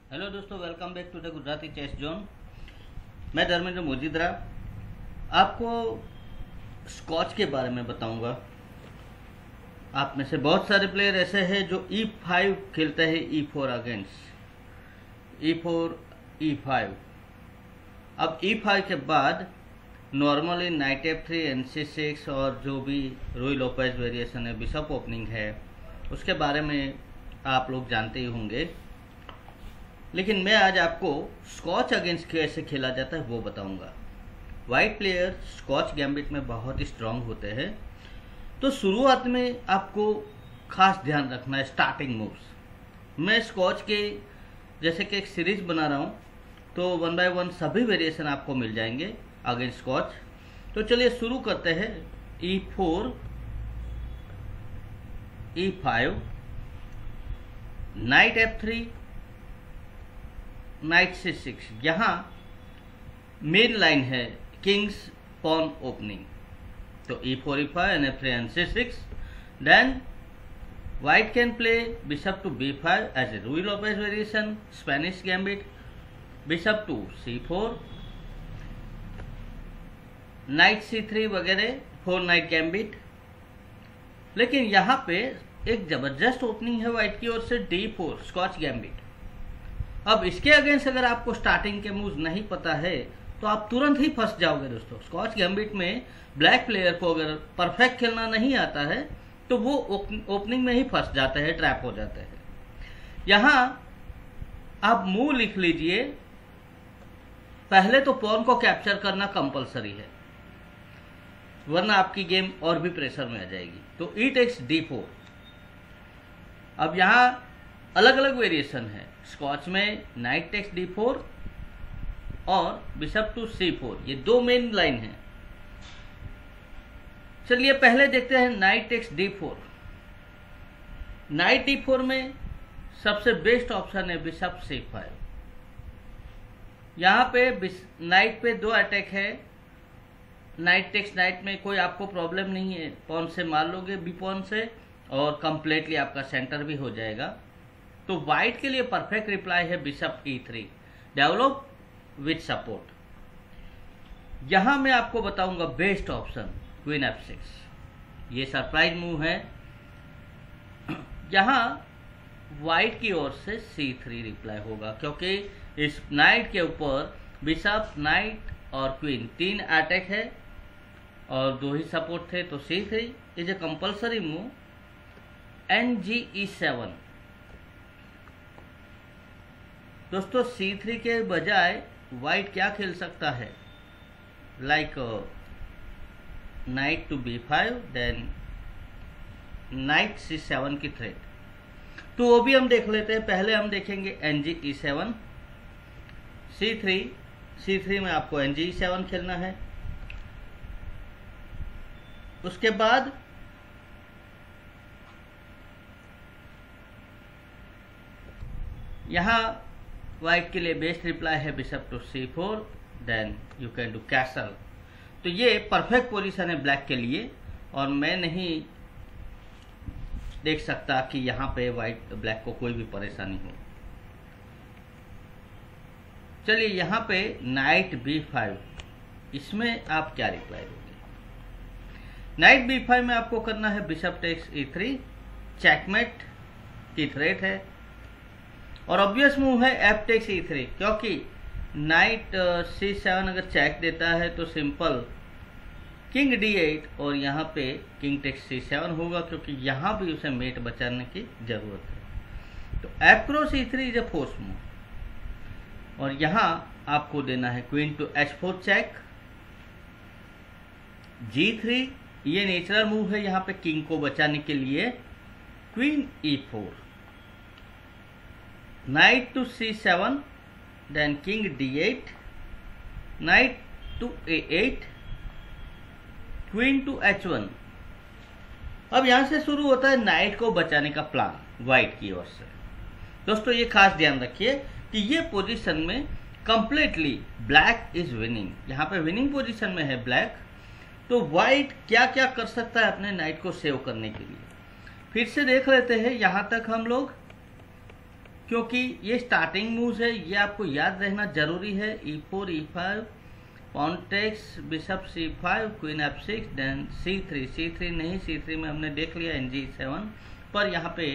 Hello दोस्तों, welcome back to the Gujarati chess zone. मैं धर्मेंद्र मोजीद्रा आपको स्कॉच के बारे में बताऊंगा। आप में से बहुत सारे प्लेयर ऐसे हैं जो E5 खेलते हैं E4 अगेंस्ट E4 E5। अब E5 के बाद नॉर्मली नाइट F3 NC6 और जो भी रूई लोपेज वेरिएशन है, बिशप ओपनिंग है, उसके बारे में आप लोग जानते ही होंगे। लेकिन मैं आज आपको स्कॉच अगेंस्ट कैसे खेला जाता है वो बताऊंगा। वाइट प्लेयर स्कॉच गैम्बिट में बहुत स्ट्रांग होते हैं, तो शुरुआत में आपको खास ध्यान रखना है स्टार्टिंग मूव्स। मैं स्कॉच के जैसे कि एक सीरीज बना रहा हूं, तो 1 बाय 1 सभी वेरिएशन आपको मिल जाएंगे अगेंस्ट स्कॉच। तो चलिए शुरू करते हैं। E4 E5 night F3 knight C6। यहाँ मेन लाइन है किंग्स पॉन ओपनिंग। तो E4 E5 and F3 and C6। Then white can play bishop to B5 as a Ruy Lopez variation, Spanish gambit, bishop to C4, knight C3 वगैरह 4 night gambit. लेकिन यहाँ पे एक जबरदस्त opening है white की ओर से D4 स्कॉच गैम्बिट। अब इसके अगेंस्ट अगर आपको स्टार्टिंग के मूव्स नहीं पता है तो आप तुरंत ही फंस जाओगे दोस्तों। स्कॉच गैम्बिट में ब्लैक प्लेयर को अगर परफेक्ट खेलना नहीं आता है तो वो ओपनिंग में ही फंस जाते हैं, ट्रैप हो जाते हैं। यहां आप मूव लिख लीजिए। पहले तो पॉन को कैप्चर करना कंपलसरी है, वरना आपकी गेम और भी प्रेशर में आ जाएगी। तो E टेक्स D4। अब यहां अलग अलग वेरिएशन है। स्कॉच में नाइट टेक्स D4 और बिशप टू C4, ये दो मेन लाइन है। चलिए पहले देखते हैं knight takes D4। Night D4 में सबसे बेस्ट ऑप्शन है बिशप C5। यहां पे नाइट पे 2 अटैक है। नाइट टेक्स नाइट में कोई आपको प्रॉब्लम नहीं है, पॉन से मार लोगे बी पॉन से और कंप्लीटली आपका सेंटर भी हो जाएगा। तो व्हाइट के लिए परफेक्ट रिप्लाई है bishop E3, develop with support. यहां मैं आपको बताऊंगा बेस्ट ऑप्शन क्वीन F6। ये सरप्राइज मूव है। यहां व्हाइट की ओर से C3 रिप्लाई होगा, क्योंकि इस नाइट के ऊपर बिशप नाइट और क्वीन 3 अटैक है और 2 ही सपोर्ट थे। तो C3 is a compulsory move. NG E7 दोस्तों, C3 के बजाय व्हाइट क्या खेल सकता है, like knight to B5, then knight C7 की थ्रेट। तो वो भी हम देख लेते हैं। पहले हम देखेंगे NG E7। C3 में आपको NG E7 खेलना है। उसके बाद यहां व्हाइट के लिए बेस्ट रिप्लाई है bishop to C4, then you can do castle. तो ये परफेक्ट पोजीशन है ब्लैक के लिए, और मैं नहीं देख सकता कि यहां पे ब्लैक को कोई भी परेशानी हो। चलिए यहां पे नाइट B5, इसमें आप क्या रिप्लाई दोगे? नाइट B5 में आपको करना है बिशप टेक्स E3, चेकमेट की थ्रेट है। और ऑब्वियस मूव है F टेक्स E3, क्योंकि नाइट C7 अगर चेक देता है तो सिंपल किंग D8 और यहाँ पे किंग टेक्स C7 होगा, क्योंकि यहाँ भी उसे मेट बचाने की जरूरत है। तो F cross E3 is a force move, और यहाँ आपको देना है queen to H4 check. G3 ये नेचुरल मूव है यहाँ पे किंग को बचाने के लिए। Queen E4, knight to C7, then king D8, knight to A8, queen to H1। अब यहां से शुरू होता है नाइट को बचाने का प्लान व्हाइट की ओर से। दोस्तों ये खास ध्यान रखिए कि ये पोजीशन में कंप्लीटली ब्लैक इज विनिंग। यहां पे विनिंग पोजीशन में है ब्लैक। तो व्हाइट क्या क्या कर सकता है अपने नाइट को सेव करने के लिए, फिर से देख लेते हैं। यहां तक हम लोग क्योंकि ये स्टार्टिंग मूव है, ये आपको याद रहना जरूरी है। E4 E5 pawn takes bishop C5 queen F6 then C3 नहीं, C3 में हमने देख लिया NG7 पर यहाँ पे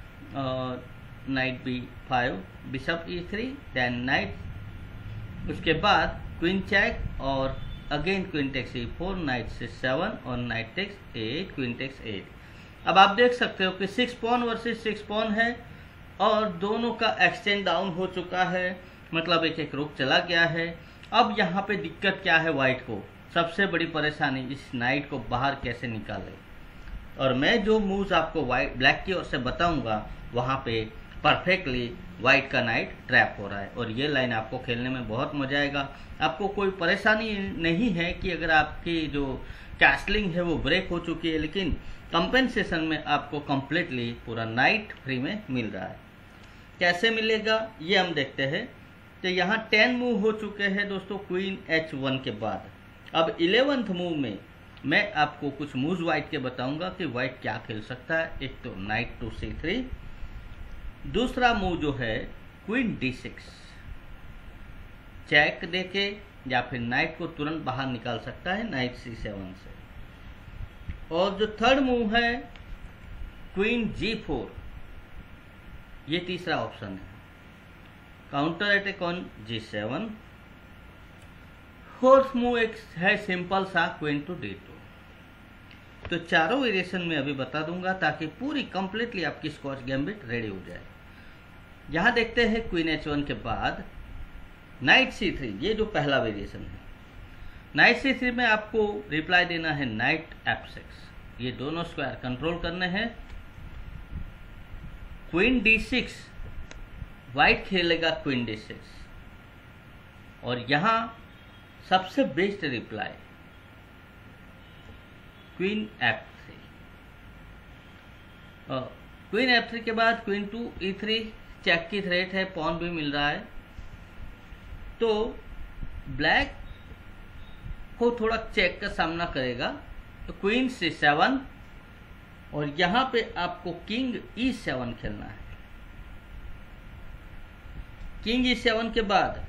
night B5 bishop E3 then knight, उसके बाद क्वीन चेक और again queen takes E4 knight C7 और knight takes A8 queen takes 8। अब आप देख सकते हो कि 6 पॉन वर्सेस 6 पॉन है और दोनों का एक्सचेंज डाउन हो चुका है, मतलब एक एक रुक चला गया है। अब यहाँ पे दिक्कत क्या है, वाइट को सबसे बड़ी परेशानी इस नाइट को बाहर कैसे निकाले। और मैं जो मूव्स आपको वाइट ब्लैक की ओर से बताऊंगा वहाँ पे परफेक्टली वाइट का नाइट ट्रैप हो रहा है और ये लाइन आपको खेलने में बहुत मजा आएगा। आपको कोई परेशानी नहीं है कि अगर आपकी जो कैसलिंग है वो ब्रेक हो चुकी है, लेकिन कंपेंसेशन में आपको कंप्लीटली पूरा नाइट फ्री में मिल रहा है। कैसे मिलेगा ये हम देखते हैं। तो यहाँ 10 मूव हो चुके हैं दोस्तों क्वीन H1 के बाद। अब 11th मूव में मैं आपको कुछ मूव्स वाइट के बताऊंगा कि वाइट क्या खेल सकता है। एक तो नाइट टू C3, दूसरा मूव जो है क्वीन D6 चेक देके या फिर नाइट को तुरंत बाहर निकाल सकता है नाइट C7 से। और जो थर्ड मूव है क्वीन G4, ये तीसरा ऑप्शन है, counter attack on G7। Fourth move एक है सिंपल सा क्वीन टू D2। तो चारों वेरिएशन में अभी बता दूंगा ताकि पूरी कंप्लीटली आपकी स्कॉच गैम्बिट रेडी हो जाए। यहां देखते हैं क्वीन H1 के बाद नाइट C3, ये जो पहला वेरिएशन है। नाइट C3 में आपको रिप्लाई देना है नाइट F6, ये दोनों स्क्वायर कंट्रोल करने हैं। क्वीन D6 वाइट खेलेगा क्वीन D6 और यहां सबसे best reply queen F3। Queen F3 के बाद क्वीन टू E3 चेक की थ्रेट है, पॉन भी मिल रहा है, तो ब्लैक को थोड़ा चेक का सामना करेगा। तो क्वीन C7 और यहां पे आपको किंग E7 खेलना है। किंग E7 के बाद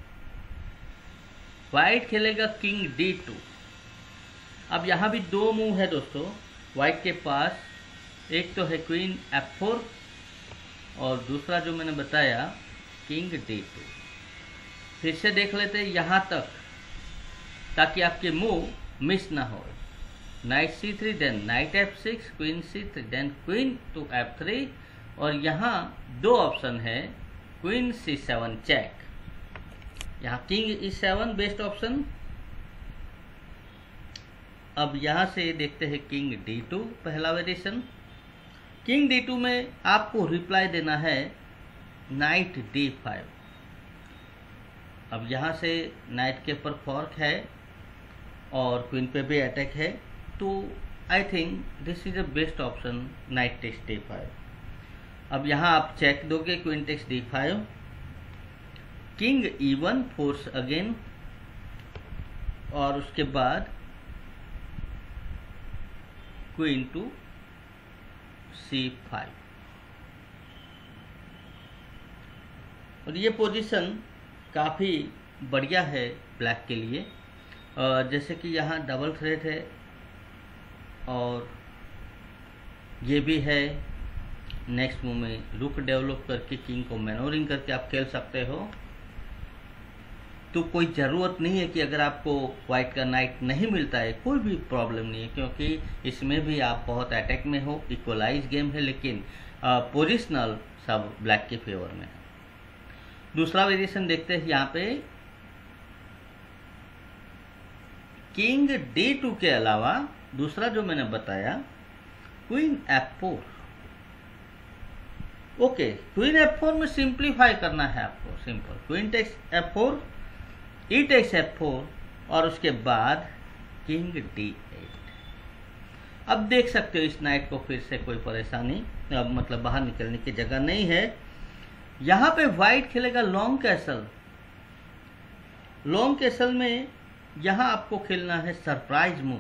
व्हाइट खेलेगा किंग D2। अब यहां भी दो मूव है दोस्तों व्हाइट के पास, एक तो है क्वीन F4 और दूसरा जो मैंने बताया किंग D2। फिर से देख लेते हैं यहां तक ताकि आपके मूव मिस ना हो। Knight C3 then knight F6 queen C3 then queen to F3 और यहाँ दो ऑप्शन है क्वीन C7 चेक, यहाँ किंग E7 बेस्ट ऑप्शन। अब यहां से देखते हैं किंग D2 पहला वेरिएशन। किंग D2 में आपको रिप्लाई देना है नाइट D5। अब यहां से नाइट के ऊपर फॉर्क है और क्वीन पे भी अटैक है, तो I think this is a best option knight takes D5। अब यहां आप चेक दोगे queen takes D5, king E1 force again और उसके बाद क्वीन टू C5। और ये पोजीशन काफ़ी बढ़िया है ब्लैक के लिए, जैसे कि यहाँ डबल थ्रेट है और ये भी है। नेक्स्ट मूव में रुक डेवलप करके किंग को मैनोरिंग करके आप खेल सकते हो। तो कोई ज़रूरत नहीं है कि अगर आपको वाइट का नाइट नहीं मिलता है कोई भी प्रॉब्लम नहीं है, क्योंकि इसमें भी आप बहुत अटैक में हो, इक्वलाइज गेम है, लेकिन पोजिशनल सब ब्लैक के फेवर में है। दूसरा वेरिएशन देखते हैं यहाँ पे किंग D2 के अलावा दूसरा जो मैंने बताया queen F4। Okay, queen F4 में सिंप्लीफाई करना है आपको, simple queen takes F4 E takes F4 और उसके बाद किंग D8। अब देख सकते हो इस नाइट को फिर से कोई परेशानी मतलब बाहर निकलने की जगह नहीं है। यहां पे व्हाइट खेलेगा लॉन्ग कैसल। लॉन्ग कैसल में यहां आपको खेलना है सरप्राइज मूव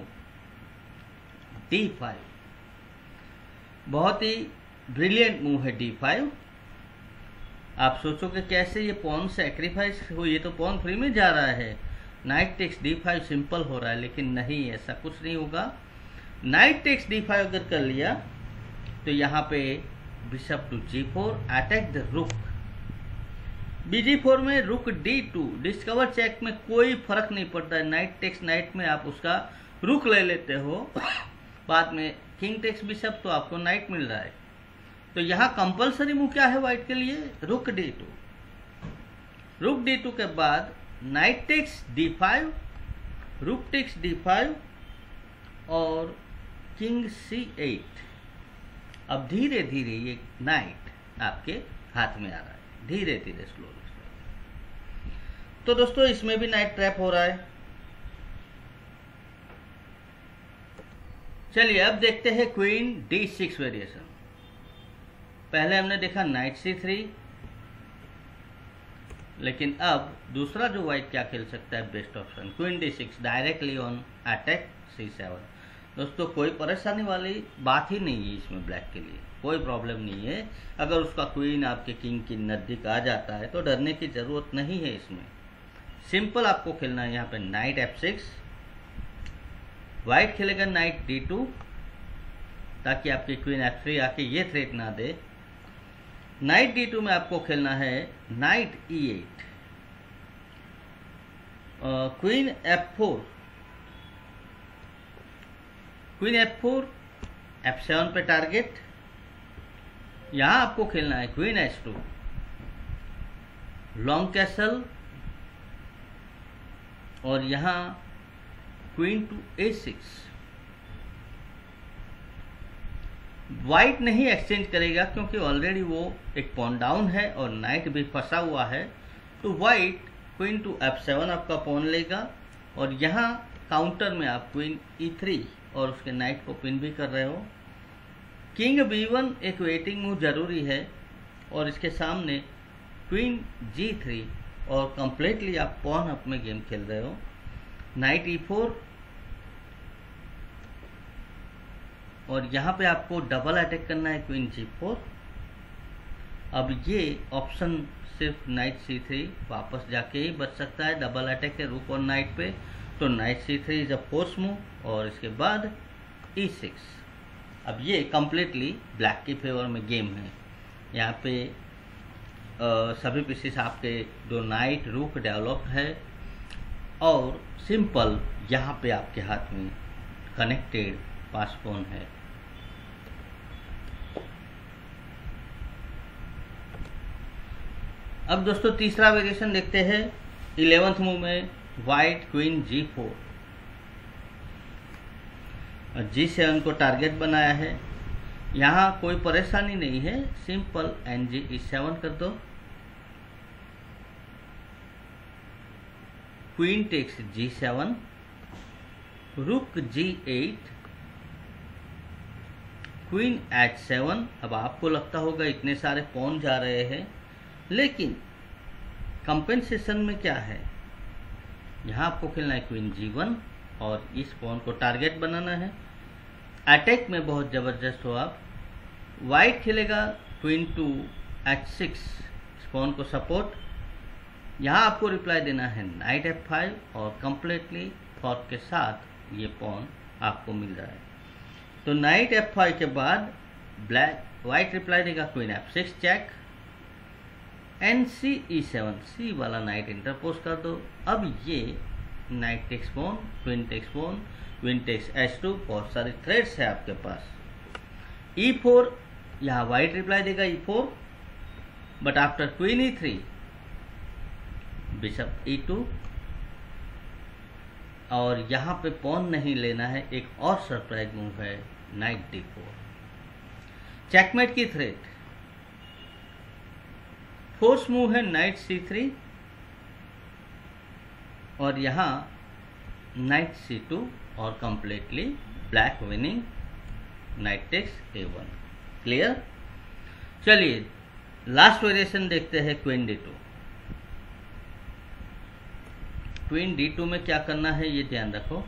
D5। बहुत ही ब्रिलियंट मूव है D5 आप सोचोगे कैसे ये पॉन सेक्रीफाइस हो, ये तो पॉन फ्री में जा रहा है, नाइट टेक्स d5 सिंपल हो रहा है, लेकिन नहीं, ऐसा कुछ नहीं होगा। नाइट टेक्स d5 अगर कर लिया तो यहाँ पे bishop to g4 attack the रुक, bg4 में रुक d2, डिस्कवर चेक में कोई फर्क नहीं पड़ता है, नाइट टेक्स नाइट में आप उसका रुक ले लेते हो, बाद में किंग टेक्स बिशप तो आपको नाइट मिल रहा है। तो यहाँ कंपलसरी मूव क्या है व्हाइट के लिए, रुक d2, रुक d2 के बाद night takes d5, rook takes d5 और किंग c8। अब धीरे धीरे ये नाइट आपके हाथ में आ रहा है, धीरे धीरे स्लोली। तो दोस्तों इसमें भी नाइट ट्रैप हो रहा है। चलिए अब देखते हैं क्वीन d6 वेरिएशन। पहले हमने देखा नाइट c3, लेकिन अब दूसरा जो व्हाइट क्या खेल सकता है, best option queen d6 directly on attack c7। दोस्तों कोई परेशानी वाली बात ही नहीं है इसमें, ब्लैक के लिए कोई प्रॉब्लम नहीं है। अगर उसका क्वीन आपके किंग की नज़दीक आ जाता है तो डरने की ज़रूरत नहीं है इसमें। सिंपल आपको खेलना है यहाँ पे नाइट f6, व्हाइट खेलेगा नाइट d2 ताकि आपकी क्वीन f3 आके ये थ्रेट ना दे। नाइट d2 में आपको खेलना है night e8, queen f4, queen f4 f7 पे टारगेट। यहां आपको खेलना है क्वीन h2, लॉन्ग कैसल, और यहां क्वीन टू a6। व्हाइट नहीं एक्सचेंज करेगा क्योंकि ऑलरेडी वो एक पॉन डाउन है और नाइट भी फंसा हुआ है, तो व्हाइट क्वीन टू f7 आपका पॉन लेगा, और यहाँ काउंटर में आप क्वीन e3 और उसके नाइट को पिन भी कर रहे हो। किंग b1 एक वेटिंग मूव जरूरी है, और इसके सामने क्वीन g3 और कंप्लीटली आप पॉन अप में गेम खेल रहे हो। नाइट e4, और यहाँ पे आपको डबल अटैक करना है क्वीन g4। अब ये ऑप्शन सिर्फ नाइट c3 वापस जाके ही बच सकता है, डबल अटैक है रुक और नाइट पे, तो knight c3 is a force move, और इसके बाद e6। अब ये कम्प्लीटली ब्लैक की फेवर में गेम है। यहाँ पे सभी पीसेस आपके दो नाइट रुक डेवलप्ड है, और सिंपल यहाँ पे आपके हाथ में कनेक्टेड पास पॉन है। अब दोस्तों तीसरा वेरिएशन देखते हैं। 11th मूव में व्हाइट क्वीन g4, g7 को टारगेट बनाया है। यहाँ कोई परेशानी नहीं है, सिंपल ng e7 कर दो, क्वीन टेक्स g7, रुक g8, क्वीन h7। अब आपको लगता होगा इतने सारे पॉन जा रहे हैं, लेकिन कंपेंसेशन में क्या है, यहाँ आपको खेलना है क्वीन g1 और इस पॉन को टारगेट बनाना है। अटैक में बहुत ज़बरदस्त हो आप। वाइट खेलेगा क्वीन टू h6, इस पॉन को सपोर्ट। यहाँ आपको रिप्लाई देना है नाइट f5, और कंप्लीटली थॉट के साथ ये पॉन आपको मिल रहा है। तो नाइट f5 के बाद वाइट रिप्लाई देगा queen f6 check, nc e7, C वाला नाइट इंटरपोज कर दो। अब ये knight takes pawn, queen takes pawn, queen takes h2, बहुत सारे थ्रेड्स है आपके पास। e4, यहाँ वाइट रिप्लाई देगा e4, but after queen e3 bishop e2, और यहाँ पे पॉन नहीं लेना है। एक और सरप्राइज मूव है नाइट d4, चेकमेट की थ्रेड। फोर्स मूव है नाइट c3, और यहाँ नाइट c2, और completely black winning, knight takes a1। Clear. चलिए लास्ट वेरिएशन देखते हैं क्वीन d2। क्वीन d2 में क्या करना है ये ध्यान रखो।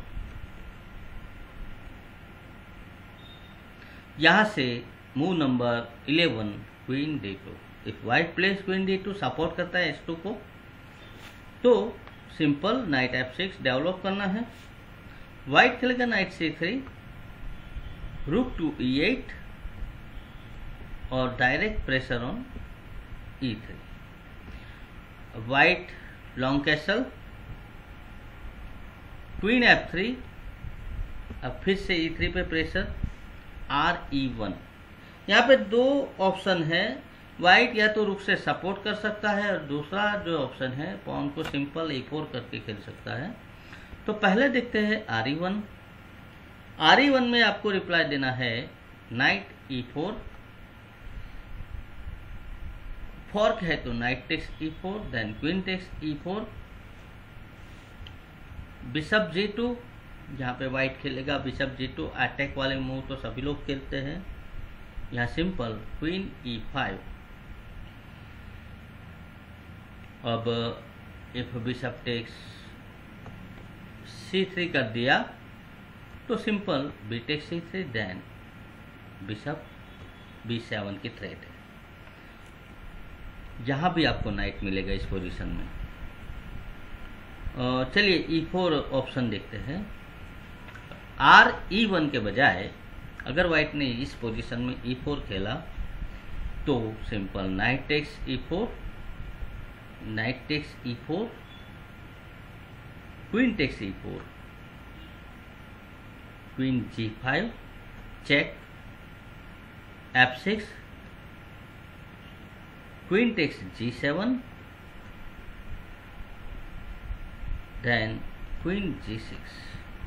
यहां से move number 11 queen d2, if white place queen D2 support करता है H2 को, तो सिंपल नाइट F6 डेवलप करना है। वाइट खेलेगा नाइट C3, रुक टू E8 और direct pressure on E3। White long castle, queen F3, अब फिर से E3 पे प्रेशर, RE1। यहाँ पे दो ऑप्शन है, वाइट या तो रुक से सपोर्ट कर सकता है और दूसरा जो ऑप्शन है पॉन को सिंपल E4 करके खेल सकता है। तो पहले देखते हैं RE1। RE1 में आपको रिप्लाई देना है नाइट E4, फॉर्क है तो knight takes E4, then queen takes E4, bishop G2, जहाँ पे वाइट खेलेगा बिशप G2, अटैक वाले मूव तो सभी लोग खेलते हैं। यहाँ सिंपल क्वीन E5। अब इफ बिशप टेक्स C3 कर दिया तो simple B takes C3, then bishop B7 की थ्रेट है। यहाँ भी आपको नाइट मिलेगा इस पोजीशन में। चलिए E4 ऑप्शन देखते हैं। RE1 के बजाय अगर वाइट ने इस पोजीशन में E4 खेला तो simple knight takes E4, knight takes E4, queen takes E4, queen G5, check, F6, queen takes G7, then queen G6।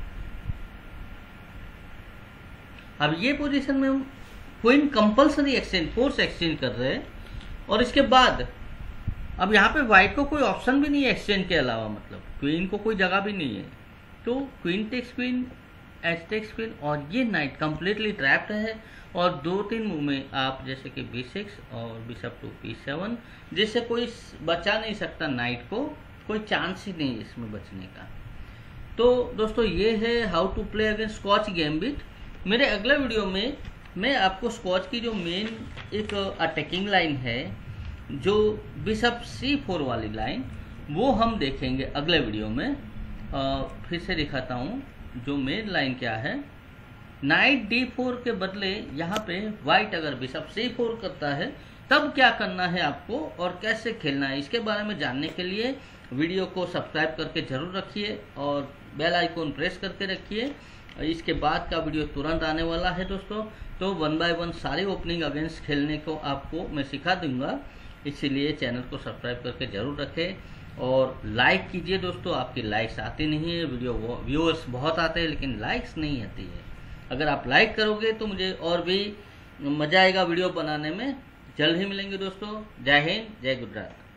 अब ये पोजीशन में हम queen compulsory exchange, force exchange कर रहे हैं, और इसके बाद अब यहाँ पे वाइट को कोई ऑप्शन भी नहीं है एक्सचेंज के अलावा, मतलब क्वीन को कोई जगह भी नहीं है। तो queen takes queen, H takes queen, और ये नाइट कंप्लीटली ट्रैप्ड है। और 2-3 मूव में आप जैसे कि B6 और बिशप टू P7, जिससे कोई बचा नहीं सकता नाइट को, कोई चांस ही नहीं इसमें बचने का। तो दोस्तों ये है how to play against scotch gambit. मेरे अगले वीडियो में मैं आपको स्कॉच की जो मेन एक अटैकिंग लाइन है, जो बिशप C4 वाली लाइन, वो हम देखेंगे अगले वीडियो में। फिर से दिखाता हूँ जो मेन लाइन क्या है। नाइट D4 के बदले यहाँ पे वाइट अगर बिशप C4 करता है तब क्या करना है आपको और कैसे खेलना है, इसके बारे में जानने के लिए वीडियो को सब्सक्राइब करके जरूर रखिए और बेल आइकॉन प्रेस करके रखिए। इसके बाद का वीडियो तुरंत आने वाला है दोस्तों। तो 1 बाय 1 सारे ओपनिंग अगेंस्ट खेलने को आपको मैं सिखा दूंगा, इसीलिए चैनल को सब्सक्राइब करके जरूर रखें और लाइक कीजिए दोस्तों। आपकी लाइक्स आती नहीं है, वीडियो व्यूअर्स बहुत आते हैं लेकिन लाइक्स नहीं आती है। अगर आप लाइक करोगे तो मुझे और भी मजा आएगा वीडियो बनाने में। जल्द ही मिलेंगे दोस्तों। जय हिंद, जय गुजरात।